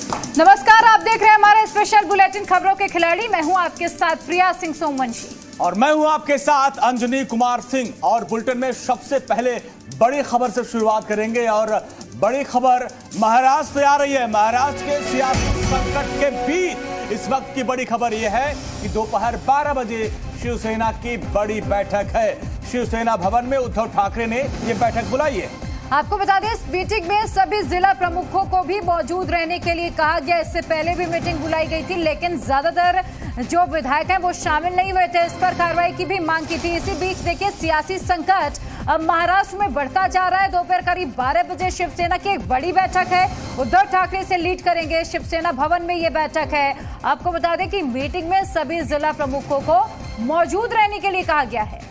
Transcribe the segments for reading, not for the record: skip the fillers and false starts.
नमस्कार, आप देख रहे हैं हमारे स्पेशल बुलेटिन खबरों के खिलाड़ी। मैं हूं आपके साथ प्रिया सिंह सोमवंशी और मैं हूं आपके साथ अंजनी कुमार सिंह। और बुलेटिन में सबसे पहले बड़ी खबर से शुरुआत करेंगे और बड़ी खबर महाराष्ट्र से आ रही है। महाराष्ट्र के सियासी संकट के बीच इस वक्त की बड़ी खबर यह है कि दोपहर 12 बजे शिवसेना की बड़ी बैठक है। शिवसेना भवन में उद्धव ठाकरे ने यह बैठक बुलाई है। आपको बता दें, इस मीटिंग में सभी जिला प्रमुखों को भी मौजूद रहने के लिए कहा गया। इससे पहले भी मीटिंग बुलाई गई थी, लेकिन ज्यादातर जो विधायक हैं वो शामिल नहीं हुए थे। इस पर कार्रवाई की भी मांग की थी। इसी बीच देखिए, सियासी संकट अब महाराष्ट्र में बढ़ता जा रहा है। दोपहर करीब 12 बजे शिवसेना की एक बड़ी बैठक है। उद्धव ठाकरे से लीड करेंगे। शिवसेना भवन में ये बैठक है। आपको बता दें कि मीटिंग में सभी जिला प्रमुखों को मौजूद रहने के लिए कहा गया है।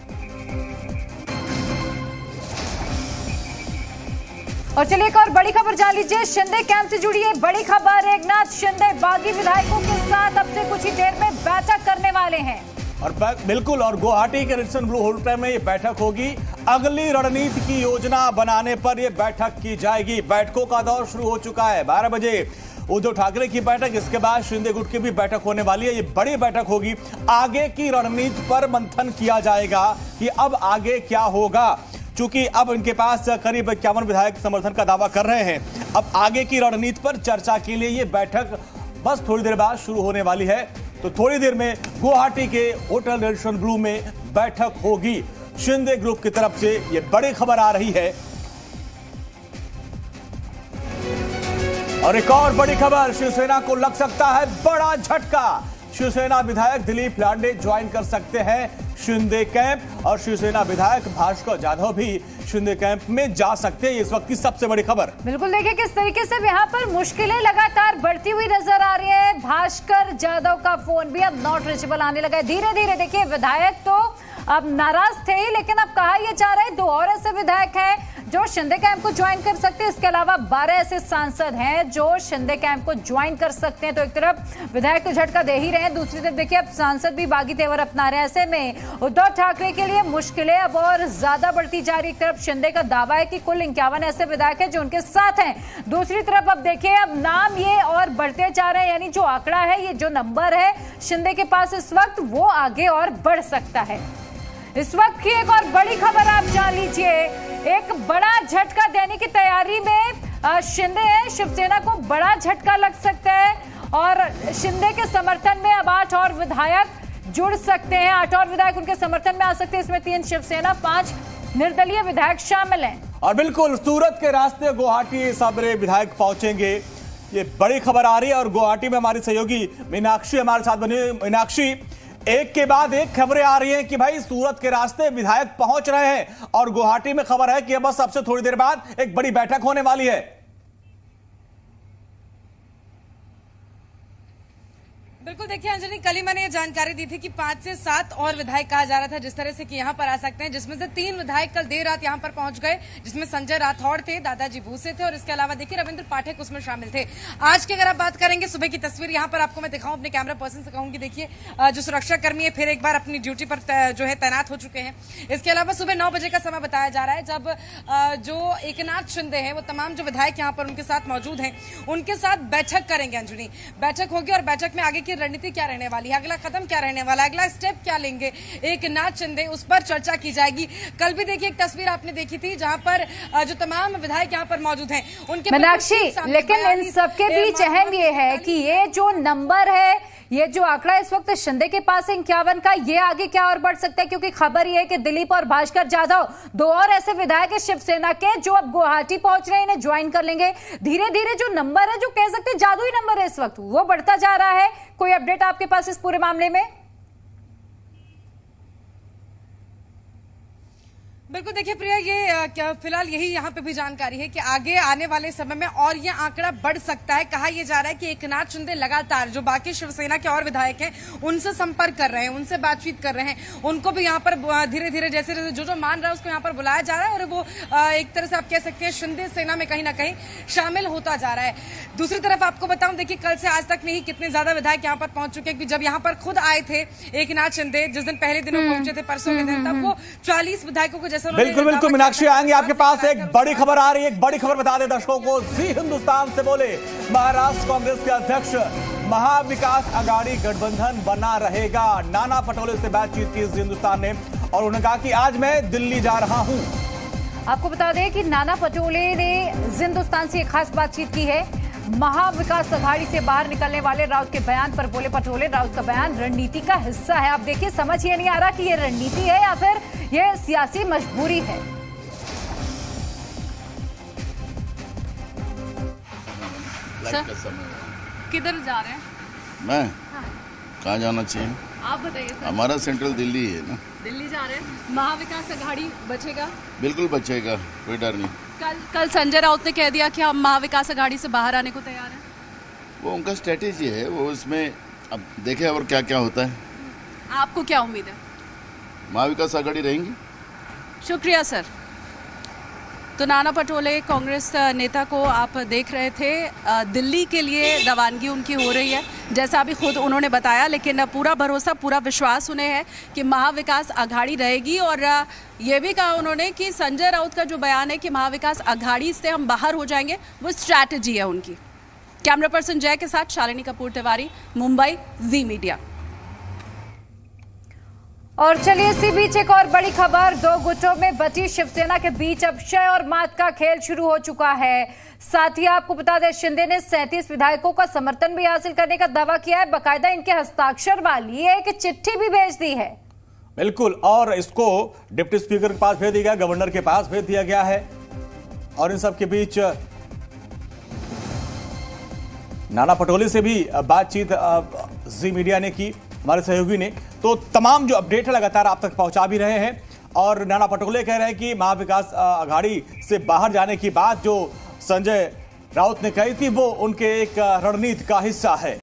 और चलिए एक और बड़ी खबर जान लीजिए। शिंदे कैंप से जुड़ी है बड़ी खबर। एकनाथ शिंदे बागी विधायकों के साथ अब से कुछ ही देर में बैठक करने वाले हैं। और बिल्कुल, और गुवाहाटी के रेडिसन ब्लू होटल में ये बैठक होगी। अगली रणनीति की योजना बनाने पर यह बैठक की जाएगी। बैठकों का दौर शुरू हो चुका है। 12 बजे उद्धव ठाकरे की बैठक, इसके बाद शिंदे गुट की भी बैठक होने वाली है। ये बड़ी बैठक होगी। आगे की रणनीति पर मंथन किया जाएगा कि अब आगे क्या होगा, चूंकि अब इनके पास करीब 51 विधायक समर्थन का दावा कर रहे हैं। अब आगे की रणनीति पर चर्चा के लिए ये बैठक बस थोड़ी देर बाद शुरू होने वाली है। तो थोड़ी देर में गुवाहाटी के होटल रेडिसन ब्लू में बैठक होगी। शिंदे ग्रुप की तरफ से ये बड़ी खबर आ रही है। और एक और बड़ी खबर, शिवसेना को लग सकता है बड़ा झटका। शिवसेना विधायक दिलीप लांडे ज्वाइन कर सकते हैं शिंदे कैंप, और शिवसेना विधायक भास्कर जाधव भी शिंदे कैंप में जा सकते हैं। इस वक्त की सबसे बड़ी खबर। बिल्कुल, देखिए किस तरीके से यहाँ पर मुश्किलें लगातार बढ़ती हुई नजर आ रही है। भास्कर जाधव का फोन भी अब नॉट रीचेबल आने लगा है। धीरे धीरे देखिए, विधायक तो अब नाराज थे ही, लेकिन अब कहा यह जा रहा है 2 और ऐसे विधायक हैं जो शिंदे कैंप को ज्वाइन कर सकते हैं। इसके अलावा 12 ऐसे सांसद हैं जो शिंदे कैंप को ज्वाइन कर सकते हैं। तो एक तरफ विधायक तो झटका दे ही रहे हैं, दूसरी तरफ देखिए अब सांसद भी बागी तेवर अपना रहे हैं। ऐसे में उद्धव ठाकरे के लिए मुश्किलें अब और ज्यादा बढ़ती जा रही। एक तरफ शिंदे का दावा है कि कुल 51 ऐसे विधायक हैं जो उनके साथ हैं। दूसरी तरफ अब देखिए, अब नाम ये और बढ़ते जा रहे हैं, यानी जो आंकड़ा है, ये जो नंबर है शिंदे के पास इस वक्त, वो आगे और बढ़ सकता है। इस वक्त की एक और बड़ी खबर आप जान लीजिए। एक बड़ा झटका देने की तैयारी में शिंदे है। शिवसेना को बड़ा झटका लग सकता है और शिंदे के समर्थन में अब 8 और विधायक जुड़ सकते हैं। 8 और विधायक उनके समर्थन में आ सकते हैं। इसमें 3 शिवसेना, 5 निर्दलीय विधायक शामिल हैं। और बिल्कुल, सूरत के रास्ते गुवाहाटी सारे विधायक पहुंचेंगे। ये बड़ी खबर आ रही है। और गुवाहाटी में हमारी सहयोगी मीनाक्षी हमारे साथ बनी। मीनाक्षी, एक के बाद एक खबरें आ रही हैं कि भाई सूरत के रास्ते विधायक पहुंच रहे हैं और गुवाहाटी में खबर है कि बस अब से थोड़ी देर बाद एक बड़ी बैठक होने वाली है। बिल्कुल, देखिए अंजलि, कल ही मैंने ये जानकारी दी थी कि 5 से 7 और विधायक कहा जा रहा था जिस तरह से कि यहाँ पर आ सकते हैं, जिसमें से 3 विधायक कल देर रात यहाँ पर पहुंच गए, जिसमें संजय राठौड़ थे, दादाजी भूसे थे और इसके अलावा देखिए रविंद्र पाठक उसमें शामिल थे। आज की अगर आप बात करेंगे, सुबह की तस्वीर यहाँ पर आपको मैं दिखाऊं, अपने कैमरा पर्सन से कहूंगी, देखिए जो सुरक्षा कर्मी है फिर एक बार अपनी ड्यूटी पर जो है तैनात हो चुके हैं। इसके अलावा सुबह 9 बजे का समय बताया जा रहा है, जब जो एकनाथ शिंदे हैं वो तमाम जो विधायक यहाँ पर उनके साथ मौजूद हैं, उनके साथ बैठक करेंगे। अंजलि, बैठक होगी और बैठक में आगे की रणनीति क्या रहने वाली है, अगला कदम क्या रहने वाला है, अगला स्टेप क्या लेंगे एकनाथ शिंदे, उस पर चर्चा की जाएगी। कल भी देखिए एक तस्वीर आपने देखी थी जहां पर जो तमाम विधायक यहां पर मौजूद हैं उनके। मीनाक्षी, लेकिन इन सबके बीच अहम ये है कि ये जो नंबर है, ये जो आंकड़ा इस वक्त शिंदे के पास 51 का, ये आगे क्या और बढ़ सकता है, क्योंकि खबर ये है कि दिलीप और भास्कर जाधव 2 और ऐसे विधायक है शिवसेना के जो अब गुवाहाटी पहुंच रहे हैं, इन्हें ज्वाइन कर लेंगे। धीरे धीरे जो नंबर है, जो कह सकते हैं जादुई नंबर है इस वक्त, वो बढ़ता जा रहा है। कोई अपडेट आपके पास इस पूरे मामले में? बिल्कुल, देखिए प्रिया, ये फिलहाल यही यहाँ पे भी जानकारी है कि आगे आने वाले समय में और ये आंकड़ा बढ़ सकता है। कहा यह जा रहा है कि एकनाथ शिंदे लगातार जो बाकी शिवसेना के और विधायक हैं उनसे संपर्क कर रहे हैं, उनसे बातचीत कर रहे हैं, उनको भी यहाँ पर धीरे धीरे जैसे जो मान रहा है उसको यहाँ पर बुलाया जा रहा है और वो एक तरह से आप कह सकते हैं शिंदे सेना में कहीं ना कहीं शामिल होता जा रहा है। दूसरी तरफ आपको बताऊं, देखिए कल से आज तक नहीं कितने ज्यादा विधायक यहाँ पर पहुंच चुके हैं। जब यहाँ पर खुद आए थे एकनाथ शिंदे, जिस दिन पहले दिन वो पहुंचे थे, परसों के दिन, तब वो 40 विधायकों को जैसे उन्होंने बिल्कुल बिल्कुल मीनाक्षी, आएंगे आपके पास। एक बड़ी खबर आ रही है, एक बड़ी खबर बता दें दर्शकों को। जी हिंदुस्तान से बोले महाराष्ट्र कांग्रेस के अध्यक्ष, महाविकास आघाड़ी गठबंधन बना रहेगा। नाना पटोले से बातचीत की जी हिंदुस्तान ने और उन्होंने कहा कि आज मैं दिल्ली जा रहा हूं। आपको बता दें कि नाना पटोले ने हिंदुस्तान से एक खास बातचीत की है। महाविकास आघाड़ी से बाहर निकलने वाले राउत के बयान पर बोले पटोले, राउत का बयान रणनीति का हिस्सा है। आप देखिए, समझ ये नहीं आ रहा कि ये रणनीति है या फिर ये सियासी मजबूरी है। किधर जा रहे हैं? मैं कहाँ जाना चाहिए? आप बताइए सर। हमारा सेंट्रल दिल्ली है ना। दिल्ली जा रहे हैं। महाविकास आघाड़ी बचेगा? बिल्कुल बचेगा, कोई डर नहीं। कल संजय राउत ने कह दिया कि हम महाविकास आघाड़ी से बाहर आने को तैयार हैं। वो उनका स्ट्रेटेजी है, वो उसमें अब देखें और क्या क्या होता है। आपको क्या उम्मीद है? महाविकास आघाड़ी रहेंगी। शुक्रिया सर। तो नाना पटोले कांग्रेस नेता को आप देख रहे थे, दिल्ली के लिए रवानगी उनकी हो रही है जैसा अभी खुद उन्होंने बताया, लेकिन पूरा भरोसा पूरा विश्वास उन्हें है कि महाविकास आघाड़ी रहेगी। और ये भी कहा उन्होंने कि संजय राउत का जो बयान है कि महाविकास आघाड़ी से हम बाहर हो जाएंगे, वो स्ट्रैटेजी है उनकी। कैमरा पर्सन जय के साथ शालिनी कपूर तिवारी, मुंबई, जी मीडिया। और चलिए इसी बीच एक और बड़ी खबर, दो गुटों में बटी शिवसेना के बीच अब शय और मात का खेल शुरू हो चुका है। साथ ही आपको बता दें, शिंदे ने 37 विधायकों का समर्थन भी हासिल करने का दावा किया है। बकायदा इनके हस्ताक्षर वाली एक चिट्ठी भी भेज दी है। बिल्कुल, और इसको डिप्टी स्पीकर के पास भेज दिया गया, गवर्नर के पास भेज दिया गया है। और इन सब के बीच नाना पटोले से भी बातचीत जी मीडिया ने की, हमारे सहयोगी ने। तो तमाम जो अपडेट है लगातार आप तक पहुंचा भी रहे हैं। और नाना पटोले कह रहे हैं कि महाविकास आघाड़ी से बाहर जाने की बात जो संजय राउत ने कही थी, वो उनके एक रणनीति का हिस्सा है।